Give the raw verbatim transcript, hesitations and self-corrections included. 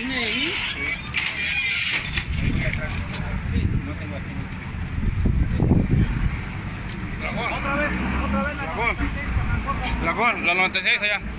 ¿Tiene ahí? Sí. Ahí voy atrás. Sí, no tengo aquí. Dragón. Otra vez, otra vez la Dragón. noventa y seis con la gorra. Dragón, la noventa y seis allá.